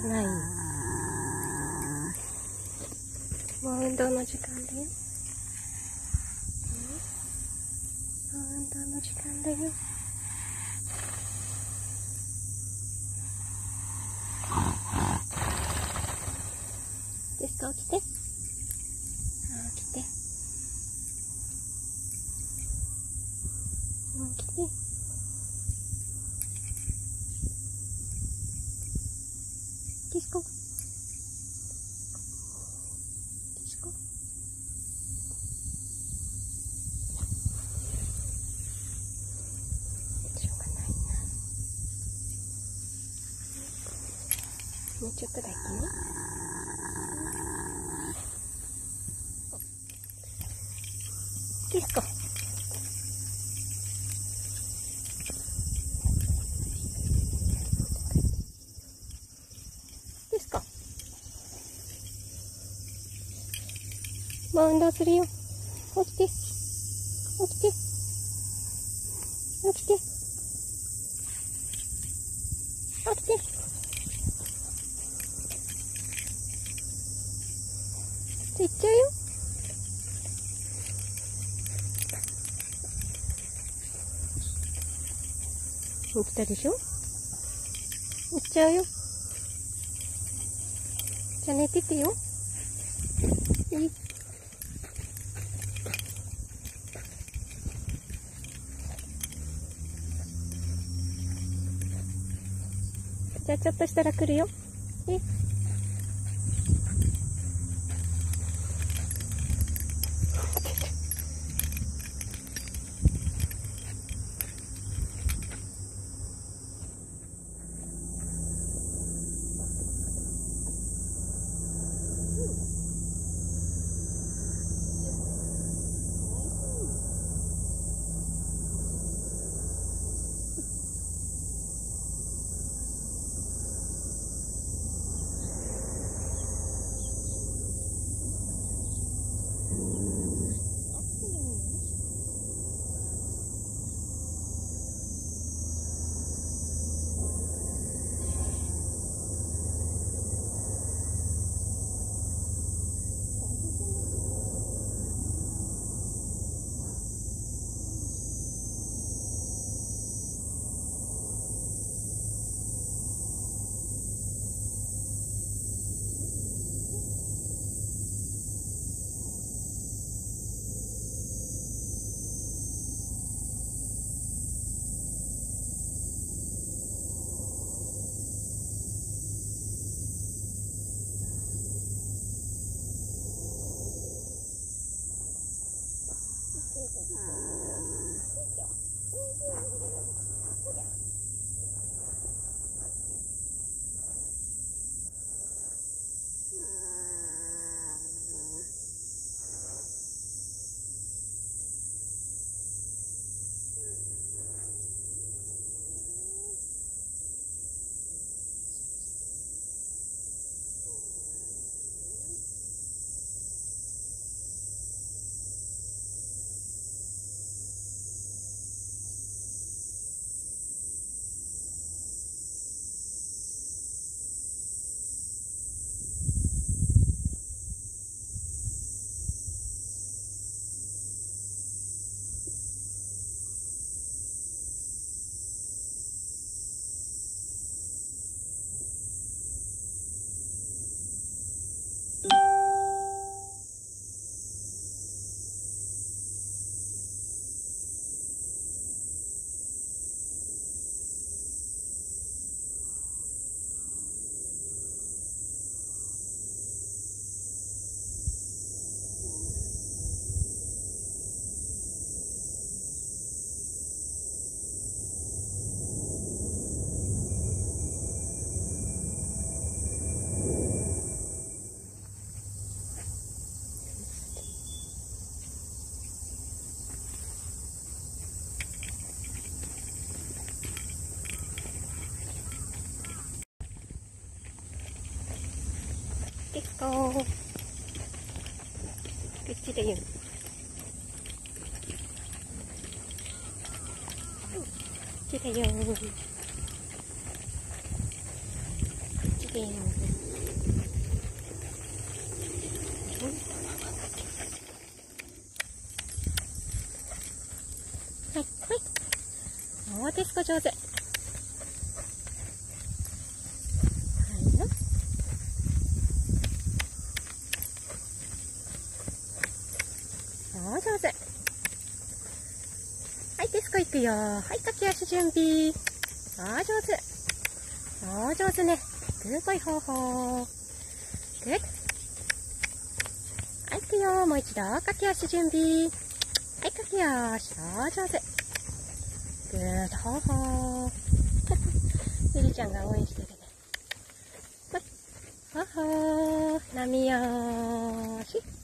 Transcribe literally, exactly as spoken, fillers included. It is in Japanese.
ない。もう運動の時間だよ。もう運動の時間だよ。ですか、起きて。起きて。起きて。ディスコ。ディスコ。しょうがないな。もうちょっとだけね。ディスコ。ディスコ。もう運動するよ。起きて。起きて。起きて。起きて。行っちゃうよ。起きたでしょ。行っちゃうよ。じゃあ寝ててよ。いい。じゃあちょっとしたら来るよ。え。ディスコー。こっちだよ。こっちだよ。こっちピン。はい、はい。おー、テスコ上手。はいよ。おー、上手。はい、テスコ行くよ。はい、駆け足準備。あー、上手。おー、上手ね。グー、こい方法。グッ。はい、行くよ。もう一度、駆け足準備。はい、駆け足。おー、上手。グーッと方法。ゆりちゃんが応援してるね。ほい。ほほー。波よーし。